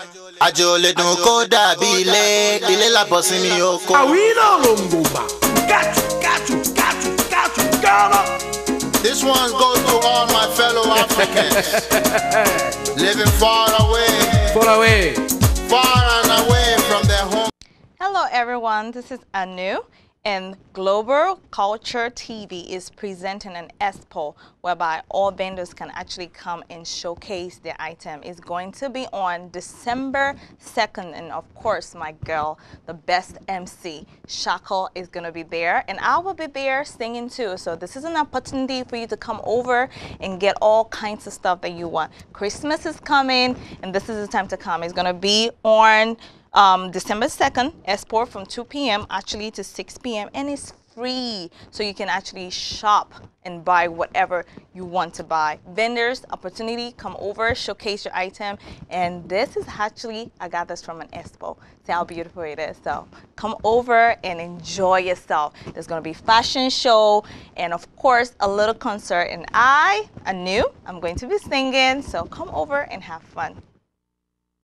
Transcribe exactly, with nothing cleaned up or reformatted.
Ajole dun ko dàbí ilé, ilé la bọ́ sí mi oko. Awina Longomba. Got you, got you, got you, got you, Ghana. This one goes to all my fellow Africans living far away, Far away. far and away from their home. Hello everyone, this is Anu, and Global Culture T V is presenting an expo whereby all vendors can actually come and showcase their item. It's going to be on December second, and of course my girl, the best M C, Shako, is going to be there, and I will be there singing too. So this is an opportunity for you to come over and get all kinds of stuff that you want. Christmas is coming, and this is the time to come. It's going to be on Um, December second, Expo from two p m actually to six p m and it's free, so you can actually shop and buy whatever you want to buy. Vendors, opportunity, come over, showcase your item, and this is actually, I got this from an Expo. See how beautiful it is. So come over and enjoy yourself. There's going to be fashion show and of course a little concert, and I, Anu, I'm going to be singing, so come over and have fun.